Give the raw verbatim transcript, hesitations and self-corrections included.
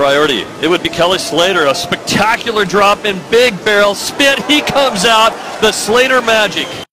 priority. It would be Kelly Slater, a spectacular drop in, big barrel spit. He comes out, the Slater magic.